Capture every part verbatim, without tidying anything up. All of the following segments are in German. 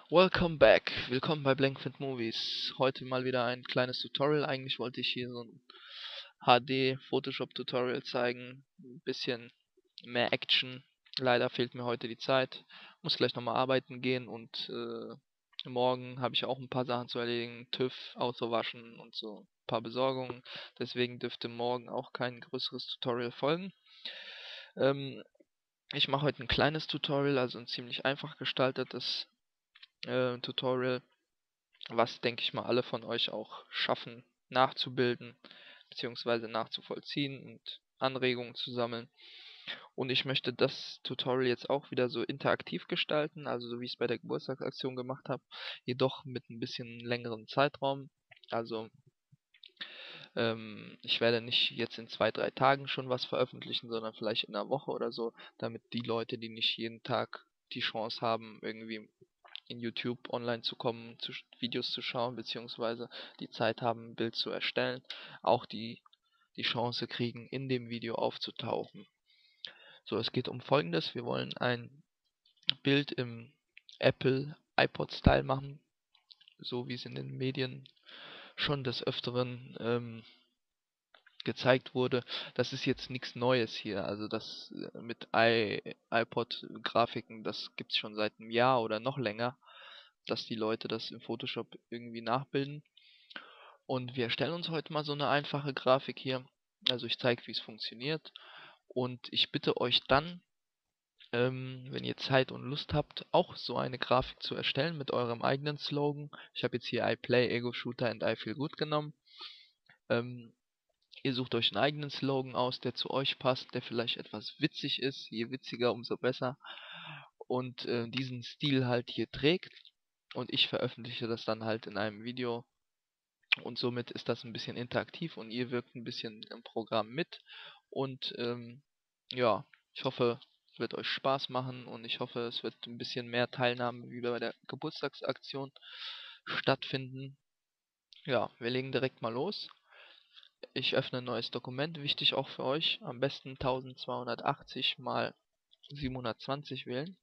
Welcome back. Willkommen bei Blankfint Movies. Heute mal wieder ein kleines Tutorial. Eigentlich wollte ich hier so ein H D Photoshop Tutorial zeigen. Ein bisschen mehr Action. Leider fehlt mir heute die Zeit. Muss gleich nochmal arbeiten gehen und äh, morgen habe ich auch ein paar Sachen zu erledigen. TÜV, Auto waschen und so ein paar Besorgungen. Deswegen dürfte morgen auch kein größeres Tutorial folgen. Ähm, ich mache heute ein kleines Tutorial, also ein ziemlich einfach gestaltetes äh, Tutorial, was denke ich mal alle von euch auch schaffen nachzubilden beziehungsweise nachzuvollziehen und Anregungen zu sammeln. Und ich möchte das Tutorial jetzt auch wieder so interaktiv gestalten, also so wie ich es bei der Geburtstagsaktion gemacht habe, jedoch mit ein bisschen längeren Zeitraum. Also ähm, ich werde nicht jetzt in zwei, drei Tagen schon was veröffentlichen, sondern vielleicht in einer Woche oder so, damit die Leute, die nicht jeden Tag die Chance haben, irgendwie in YouTube online zu kommen, zu Videos zu schauen, beziehungsweise die Zeit haben, ein Bild zu erstellen, auch die die Chance kriegen, in dem Video aufzutauchen. So, es geht um Folgendes. Wir wollen ein Bild im Apple iPod-Style machen, so wie es in den Medien schon des Öfteren ähm, gezeigt wurde. Das ist jetzt nichts Neues hier. Also das äh, mit i iPod-Grafiken, das gibt es schon seit einem Jahr oder noch länger, dass die Leute das im Photoshop irgendwie nachbilden. Und wir erstellen uns heute mal so eine einfache Grafik hier. Also ich zeige, wie es funktioniert. Und ich bitte euch dann, ähm, wenn ihr Zeit und Lust habt, auch so eine Grafik zu erstellen mit eurem eigenen Slogan. Ich habe jetzt hier I play, Ego Shooter and I feel good genommen. Ähm, Ihr sucht euch einen eigenen Slogan aus, der zu euch passt, der vielleicht etwas witzig ist. Je witziger, umso besser. Und äh, diesen Stil halt hier trägt. Und ich veröffentliche das dann halt in einem Video. Und somit ist das ein bisschen interaktiv und ihr wirkt ein bisschen im Programm mit. Und ähm, ja, ich hoffe, es wird euch Spaß machen und ich hoffe, es wird ein bisschen mehr Teilnahme wie bei der Geburtstagsaktion stattfinden. Ja, wir legen direkt mal los. Ich öffne ein neues Dokument, wichtig auch für euch, am besten eintausendzweihundertachtzig mal siebenhundertzwanzig wählen,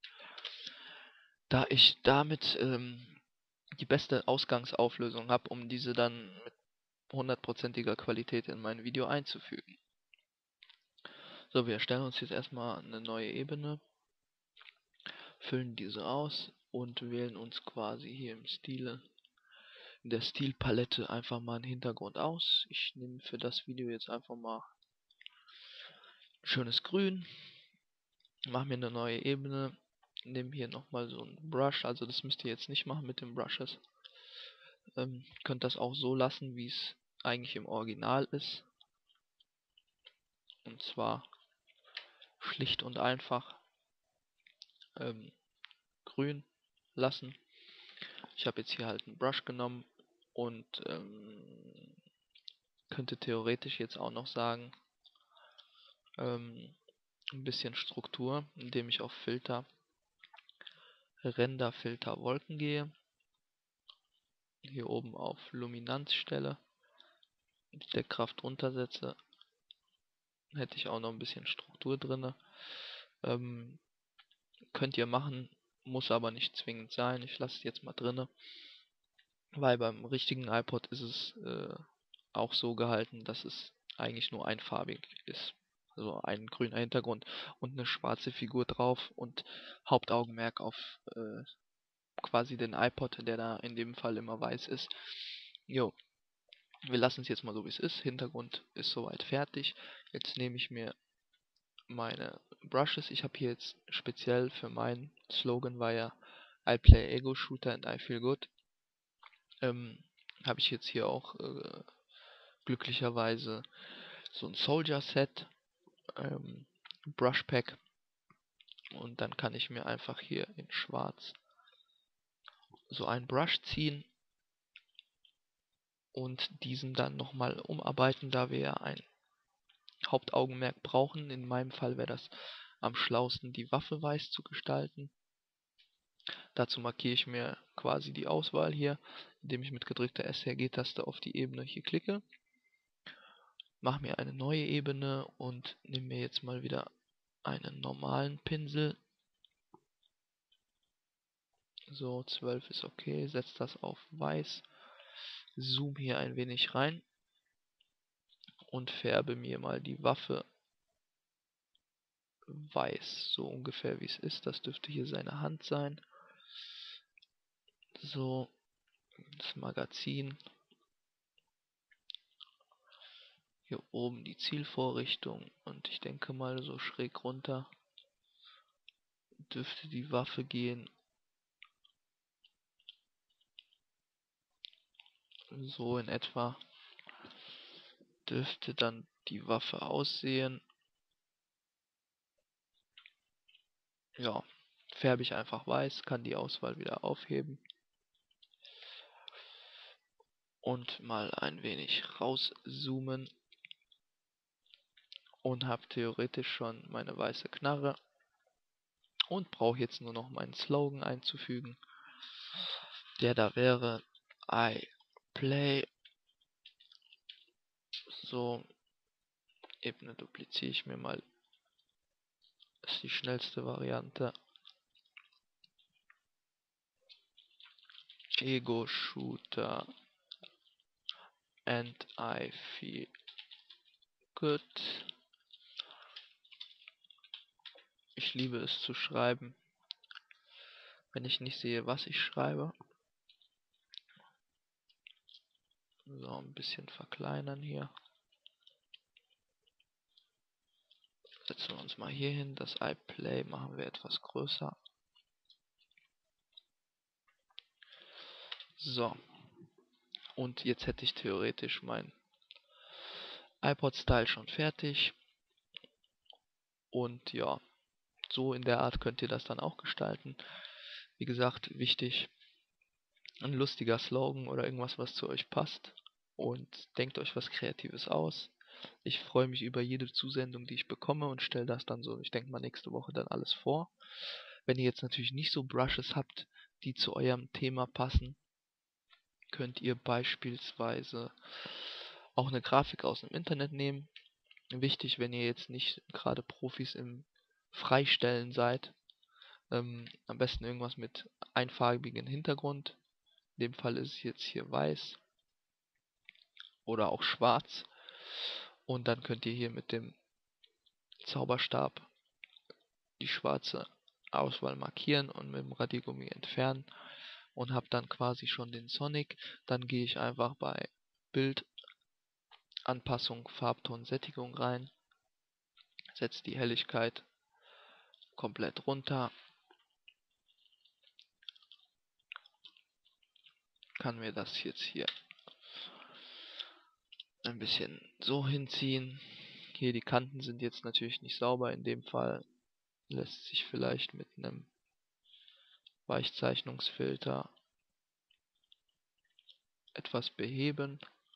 da ich damit ähm, die beste Ausgangsauflösung habe, um diese dann mit hundertprozentiger Qualität in mein Video einzufügen. So, wir erstellen uns jetzt erstmal eine neue Ebene, füllen diese aus und wählen uns quasi hier im Stile, in der Stilpalette einfach mal einen Hintergrund aus. Ich nehme für das Video jetzt einfach mal ein schönes Grün, mache mir eine neue Ebene, nehme hier nochmal so einen Brush, also das müsst ihr jetzt nicht machen mit den Brushes. Ähm, könnt das auch so lassen, wie es eigentlich im Original ist. Und zwar schlicht und einfach ähm, grün lassen. Ich habe jetzt hier halt einen Brush genommen und ähm, könnte theoretisch jetzt auch noch sagen, ähm, ein bisschen Struktur, indem ich auf Filter, Render, Filter, Wolken gehe. Hier oben auf Luminanz stelle, die Deckkraft runtersetze, hätte ich auch noch ein bisschen Struktur drinne. Ähm, könnt ihr machen, muss aber nicht zwingend sein. Ich lasse es jetzt mal drinne, weil beim richtigen iPod ist es äh, auch so gehalten, dass es eigentlich nur einfarbig ist. Also ein grüner Hintergrund und eine schwarze Figur drauf und Hauptaugenmerk auf äh, quasi den iPod, der da in dem Fall immer weiß ist. Jo, wir lassen es jetzt mal so wie es ist. Hintergrund ist soweit fertig. Jetzt nehme ich mir meine Brushes. Ich habe hier jetzt speziell für meinen Slogan war ja I play Ego Shooter and I feel good. Ähm, habe ich jetzt hier auch äh, glücklicherweise so ein Soldier Set, ähm, Brush Pack, und dann kann ich mir einfach hier in schwarz so einen Brush ziehen und diesen dann nochmal umarbeiten, da wir ja ein Hauptaugenmerk brauchen. In meinem Fall wäre das am schlausten, die Waffe weiß zu gestalten. Dazu markiere ich mir quasi die Auswahl hier, indem ich mit gedrückter S R G-Taste auf die Ebene hier klicke. Mache mir eine neue Ebene und nehme mir jetzt mal wieder einen normalen Pinsel. So, zwölf ist okay. Setz das auf weiß. Zoom hier ein wenig rein. Und färbe mir mal die Waffe weiß. So ungefähr wie es ist. Das dürfte hier seine Hand sein. So, das Magazin. Hier oben die Zielvorrichtung. Und ich denke mal so schräg runter dürfte die Waffe gehen. So in etwa dürfte dann die Waffe aussehen. Ja, färbe ich einfach weiß, kann die Auswahl wieder aufheben und mal ein wenig rauszoomen und habe theoretisch schon meine weiße Knarre und brauche jetzt nur noch meinen Slogan einzufügen, der da wäre I play. So, Ebene dupliziere ich mir mal, das ist die schnellste Variante. Ego Shooter and I feel good. Ich liebe es zu schreiben, wenn ich nicht sehe, was ich schreibe. So, ein bisschen verkleinern hier. Setzen wir uns mal hier hin. Das iPlay machen wir etwas größer. So. Und jetzt hätte ich theoretisch mein iPod-Style schon fertig. Und ja, so in der Art könnt ihr das dann auch gestalten. Wie gesagt, wichtig, ein lustiger Slogan oder irgendwas, was zu euch passt. Und denkt euch was Kreatives aus. Ich freue mich über jede Zusendung, die ich bekomme und stelle das dann so, ich denke mal nächste Woche dann alles vor. Wenn ihr jetzt natürlich nicht so Brushes habt, die zu eurem Thema passen, könnt ihr beispielsweise auch eine Grafik aus dem Internet nehmen. Wichtig, wenn ihr jetzt nicht gerade Profis im Freistellen seid, ähm, am besten irgendwas mit einfarbigen Hintergrund. In dem Fall ist es jetzt hier weiß oder auch schwarz. Und dann könnt ihr hier mit dem Zauberstab die schwarze Auswahl markieren und mit dem Radiergummi entfernen und habe dann quasi schon den Sonic. Dann gehe ich einfach bei Bild, Anpassung, Farbton, Sättigung rein, setze die Helligkeit komplett runter, kann mir das jetzt hier ein bisschen so hinziehen. Hier die Kanten sind jetzt natürlich nicht sauber, in dem Fall lässt sich vielleicht mit einem Weichzeichnungsfilter etwas beheben.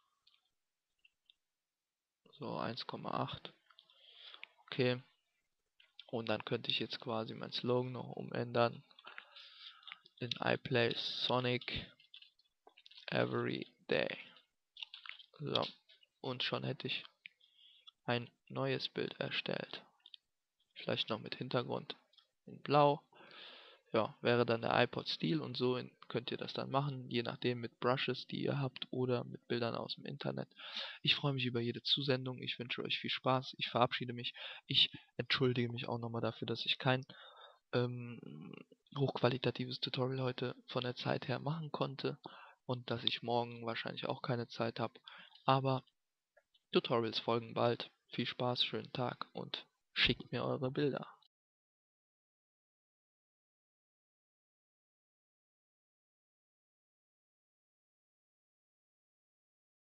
So eins Komma acht. Okay. Und dann könnte ich jetzt quasi mein Slogan noch umändern in I play Sonic every day. So. Und schon hätte ich ein neues Bild erstellt. Vielleicht noch mit Hintergrund in Blau. Ja, wäre dann der iPod-Stil und so in, könnt ihr das dann machen, je nachdem mit Brushes, die ihr habt oder mit Bildern aus dem Internet. Ich freue mich über jede Zusendung, ich wünsche euch viel Spaß, ich verabschiede mich. Ich entschuldige mich auch nochmal dafür, dass ich kein ähm, hochqualitatives Tutorial heute von der Zeit her machen konnte und dass ich morgen wahrscheinlich auch keine Zeit habe. Aber Tutorials folgen bald. Viel Spaß, schönen Tag und schickt mir eure Bilder.